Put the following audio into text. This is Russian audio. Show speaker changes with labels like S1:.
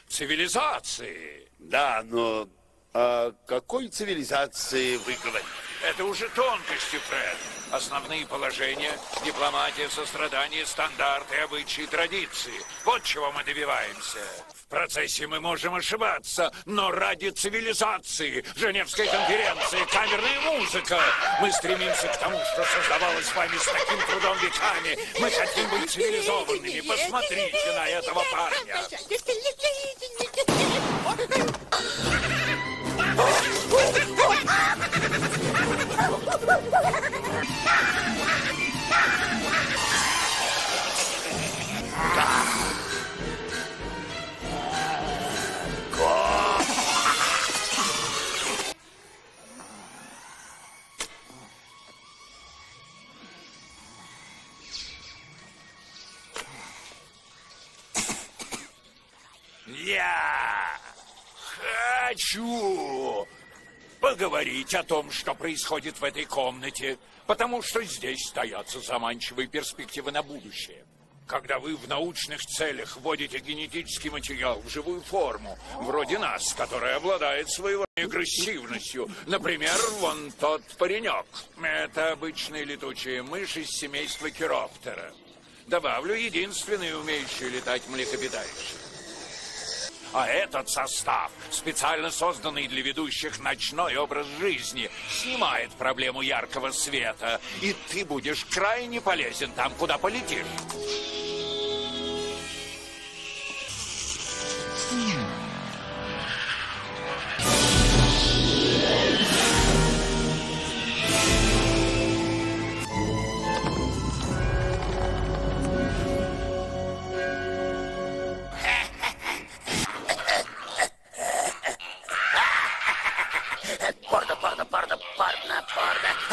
S1: цивилизации.
S2: Да, но о какой цивилизации вы говорите?
S1: Это уже тонкости, Фред. Основные положения, дипломатия, сострадание, стандарты, обычаи, традиции. Вот чего мы добиваемся. В процессе мы можем ошибаться, но ради цивилизации, Женевской конференции, камерная музыка. Мы стремимся к тому, что создавалось с вами с таким трудом веками. Мы хотим быть цивилизованными. Посмотрите на этого парня. Я хочу поговорить о том, что происходит в этой комнате, потому что здесь таятся заманчивые перспективы на будущее. Когда вы в научных целях вводите генетический материал в живую форму, вроде нас, которая обладает своего агрессивностью, например, вон тот паренек. Это обычные летучие мыши из семейства Кироптера. Добавлю единственный умеющий летать млекопитающий. А этот состав, специально созданный для ведущих ночной образ жизни, снимает проблему яркого света, и ты будешь крайне полезен там, куда полетишь.
S3: Порно.